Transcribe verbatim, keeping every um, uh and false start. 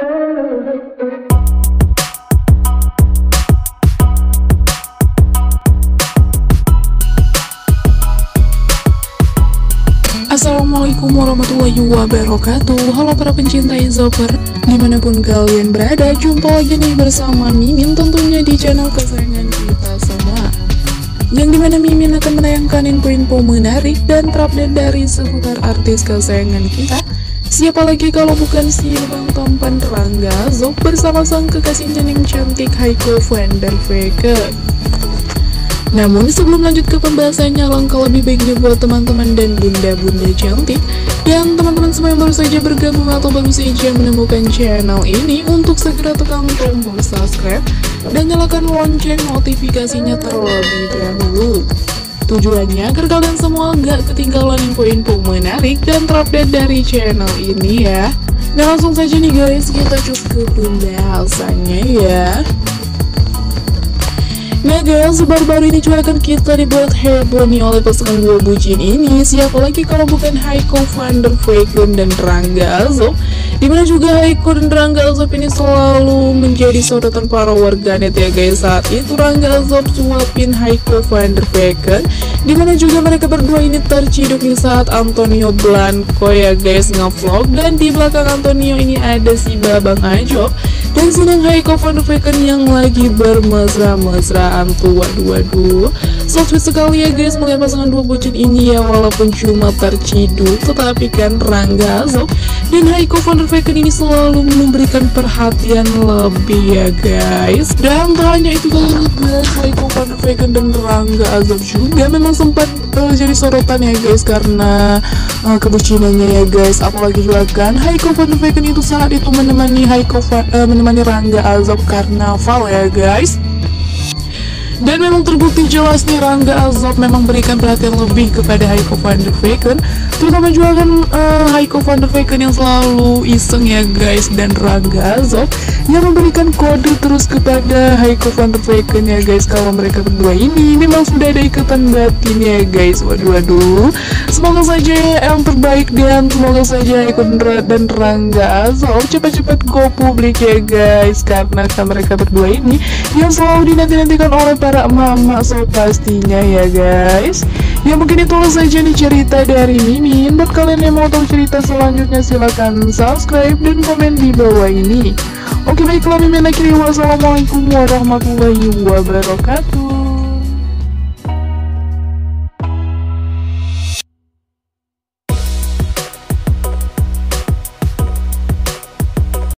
Assalamualaikum warahmatullahi wabarakatuh. Halo para pencinta Zoper, dimanapun kalian berada, jumpa lagi nih bersama Mimin tentunya di channel kesayangan kita semua, yang dimana Mimin akan menayangkan info-info menarik dan terupdate dari seputar artis kesayangan kita. Siapa lagi kalau bukan si Bang Tampan Rangga Azob bersama sang kekasihnya yang cantik Haiko van der Vecken. Namun sebelum lanjut ke pembahasannya, langkah lebih baiknya buat teman-teman dan bunda-bunda cantik dan teman-teman semua yang baru saja bergabung atau baru saja menemukan channel ini untuk segera tekan tombol subscribe dan nyalakan lonceng notifikasinya terlebih dahulu. Tujuannya agar kalian semua gak ketinggalan info-info menarik dan terupdate dari channel ini ya. Nah langsung saja nih guys, kita cus ke pembahasannya ya. Nah guys, baru-baru ini cuakan kita dibuat heboh nih oleh pasangan dua bucin ini. Siapa lagi kalau bukan Haiko van der Vecken dan Rangga Azob, dimana juga Haiko dan Rangga Azob ini selalu menjadi sorotan para warganet ya guys. Saat itu Rangga Azob suapin Haiko van der Vecken, dimana juga mereka berdua ini terciduk di saat Antonio Blanco ya guys ngevlog. Dan di belakang Antonio ini ada si Babang Ajob dan sinang Haiko van der Vecken yang lagi bermesra-mesraan tuh. Waduh waduh, so sweet sekali ya guys melihat pasangan dua bucin ini ya. Walaupun cuma terciduk, tetapi kan Rangga Azob dan Haiko van der Vecken ini selalu memberikan perhatian lebih ya guys. Dan tak hanya itu guys, Haiko van der Vecken dan Rangga Azob juga memang sempat uh, jadi sorotan ya guys karena uh, kebucinannya ya guys. Apalagi juga kan Haiko van der Vecken itu saat itu menemani Haiko uh, menemani Rangga Azob karnaval ya guys. Dan memang terbukti jelas nih Rangga Azob memang berikan perhatian lebih kepada Haiko van der Vecken, terutama juga kan uh, Haiko van der Vecken yang selalu iseng ya guys, dan Rangga Azob yang memberikan kode terus kepada Haiko van der Vecken ya guys kalau mereka berdua ini memang sudah ada ikatan batin ya guys. Waduh waduh, semoga saja yang terbaik dan semoga saja Haiko dan Rangga Azob cepat-cepat go publik ya guys, karena kan mereka berdua ini yang selalu dinanti-nantikan oleh para mama so pastinya ya guys. Ya mungkin itulah saja nih cerita dari Mimin. Buat kalian yang mau tahu cerita selanjutnya silahkan subscribe dan komen di bawah ini. Oke baiklah, Mimin akhiri wassalamualaikum warahmatullahi wabarakatuh.